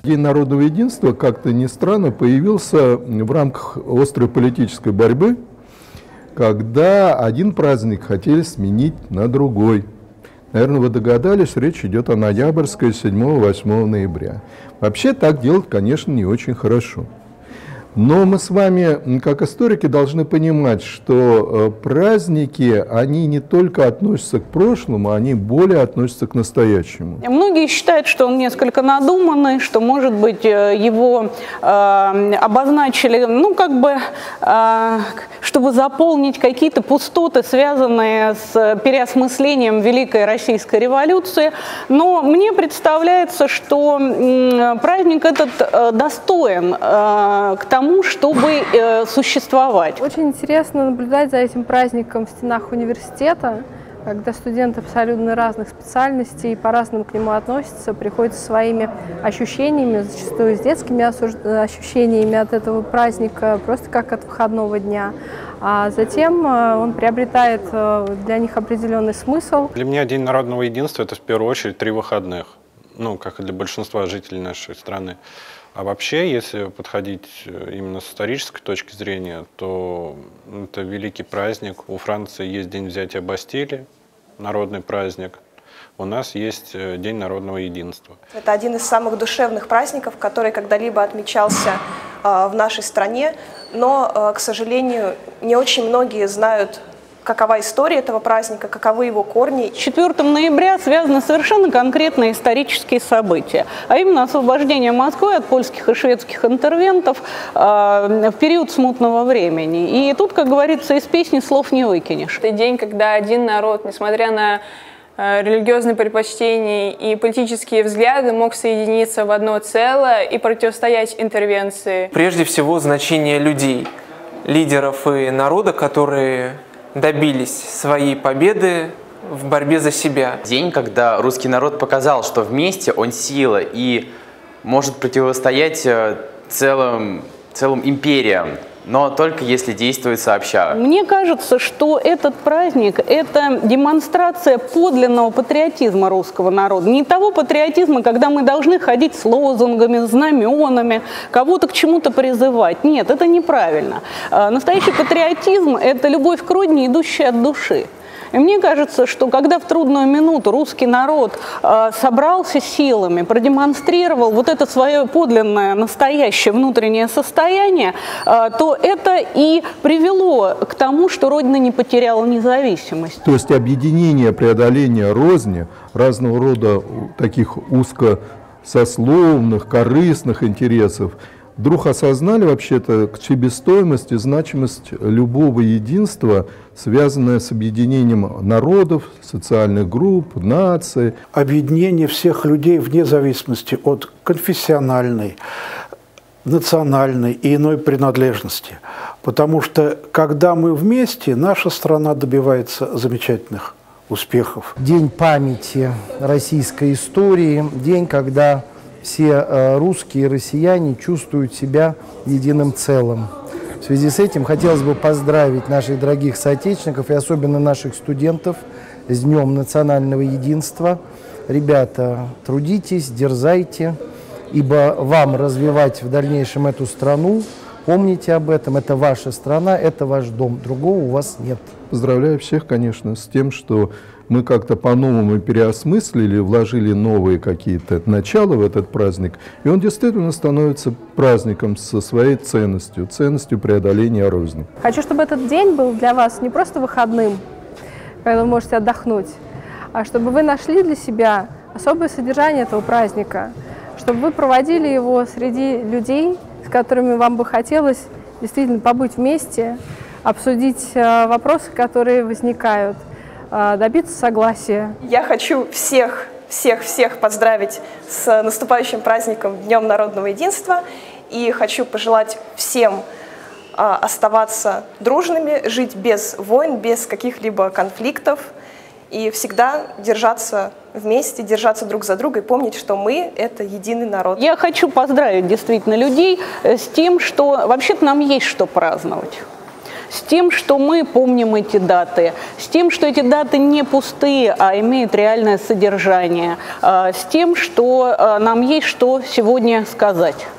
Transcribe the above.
День народного единства, как-то ни странно, появился в рамках острой политической борьбы, когда один праздник хотели сменить на другой. Наверное, вы догадались, речь идет о ноябрьской 7-8 ноября. Вообще так делать, конечно, не очень хорошо. Но мы с вами, как историки, должны понимать, что праздники, они не только относятся к прошлому, они более относятся к настоящему. Многие считают, что он несколько надуманный, что, может быть, его обозначили, ну, как бы, чтобы заполнить какие-то пустоты, связанные с переосмыслением Великой Российской революции. Но мне представляется, что праздник этот достоин к тому, чтобы существовать. Очень интересно наблюдать за этим праздником в стенах университета, когда студенты абсолютно разных специальностей по-разному к нему относятся, приходят со своими ощущениями, зачастую с детскими ощущениями от этого праздника, просто как от выходного дня. А затем он приобретает для них определенный смысл. Для меня День народного единства – это в первую очередь 3 выходных, ну, как и для большинства жителей нашей страны. А вообще, если подходить именно с исторической точки зрения, то это великий праздник. У Франции есть День взятия Бастилии, народный праздник. У нас есть День народного единства. Это один из самых душевных праздников, который когда-либо отмечался в нашей стране. Но, к сожалению, не очень многие знают, какова история этого праздника, каковы его корни. 4 ноября связаны совершенно конкретные исторические события, а именно освобождение Москвы от польских и шведских интервентов в период смутного времени. И тут, как говорится, из песни слов не выкинешь. Это день, когда один народ, несмотря на религиозные предпочтения и политические взгляды, мог соединиться в одно целое и противостоять интервенции. Прежде всего, значение людей, лидеров и народа, которые добились своей победы в борьбе за себя. День, когда русский народ показал, что вместе он сила и может противостоять целым империям, но только если действует сообща. Мне кажется, что этот праздник – это демонстрация подлинного патриотизма русского народа. Не того патриотизма, когда мы должны ходить с лозунгами, знаменами, кого-то к чему-то призывать. Нет, это неправильно. Настоящий патриотизм – это любовь к родине, идущая от души. И мне кажется, что когда в трудную минуту русский народ собрался силами, продемонстрировал вот это свое подлинное, настоящее внутреннее состояние, то это и привело к тому, что Родина не потеряла независимость. То есть объединение, преодоление розни, разного рода таких узкосословных, корыстных интересов, вдруг осознали вообще-то себестоимость и значимость любого единства, связанное с объединением народов, социальных групп, наций. Объединение всех людей вне зависимости от конфессиональной, национальной и иной принадлежности. Потому что, когда мы вместе, наша страна добивается замечательных успехов. День памяти российской истории, день, когда все русские и россияне чувствуют себя единым целым. В связи с этим хотелось бы поздравить наших дорогих соотечественников и особенно наших студентов с Днем национального единства. Ребята, трудитесь, дерзайте, ибо вам развивать в дальнейшем эту страну. Помните об этом, это ваша страна, это ваш дом, другого у вас нет. Поздравляю всех, конечно, с тем, что мы как-то по-новому переосмыслили, вложили новые какие-то начала в этот праздник, и он действительно становится праздником со своей ценностью, ценностью преодоления розни. Хочу, чтобы этот день был для вас не просто выходным, когда вы можете отдохнуть, а чтобы вы нашли для себя особое содержание этого праздника, чтобы вы проводили его среди людей, с которыми вам бы хотелось действительно побыть вместе, обсудить вопросы, которые возникают, добиться согласия. Я хочу всех поздравить с наступающим праздником Днем народного единства и хочу пожелать всем оставаться дружными, жить без войн, без каких-либо конфликтов и всегда держаться вместе, держаться друг за друга и помнить, что мы – это единый народ. Я хочу поздравить действительно людей с тем, что вообще-то нам есть что праздновать. с тем, что мы помним эти даты, с тем, что эти даты не пустые, а имеют реальное содержание, с тем, что нам есть что сегодня сказать.